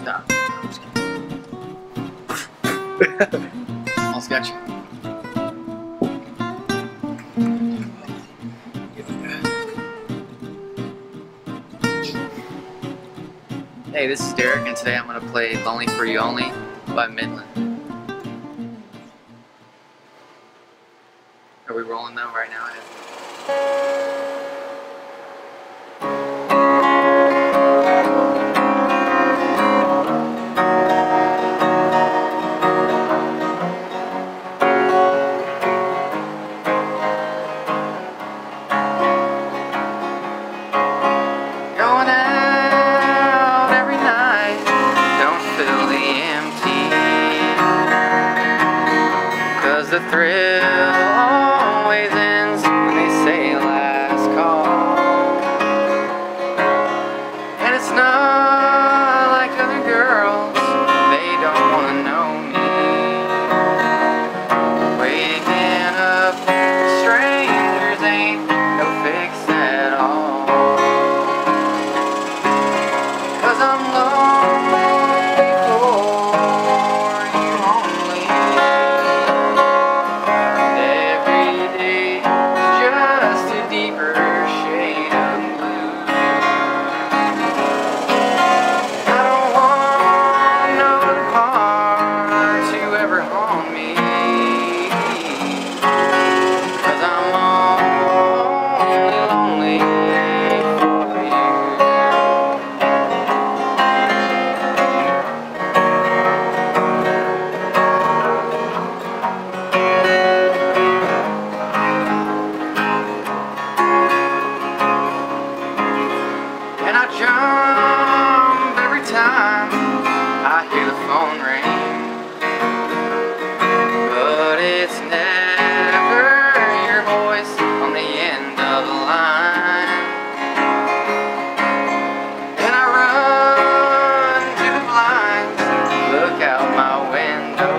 Stop. I'm just kidding. Almost got you. Hey, this is Derek, and today I'm going to play Lonely for You Only by Midland. Are we rolling though right now? Going out every night, don't feel the empty, 'cause the thrill always ends when they say last call. And it's not like other girls, they don't want to know me. Waking up strangers ain't no fix at all, 'cause I'm lonely for you only. Every day just a deeper shade of blue. I don't want no other heart to ever haunt me, 'cause I'm only lonely for you. And I jump every time I hear the phone ring, but it's never your voice on the end of the line. And I run to the blinds, look out my window,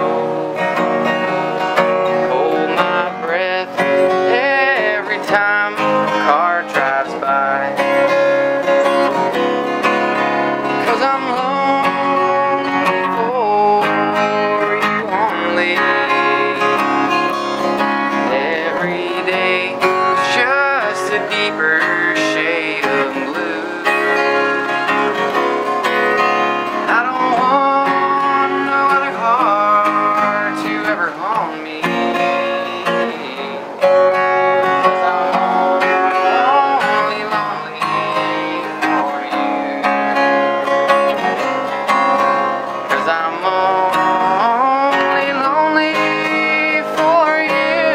hold my breath every time a car drives by. 'Cause I'm lonely for you only. Every day just a deeper shade of blue. I don't want no other heart to ever haunt me, 'cause I'm only lonely for you. 'Cause I'm only lonely for you.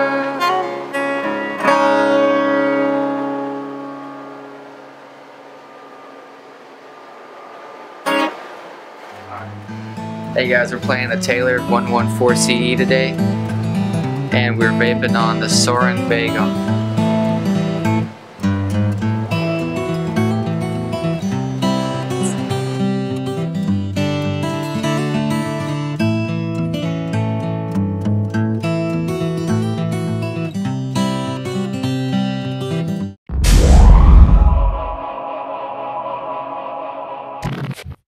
Hey guys, we're playing the Taylor 114 CE today, and we're vaping on the Soarin' Bagel.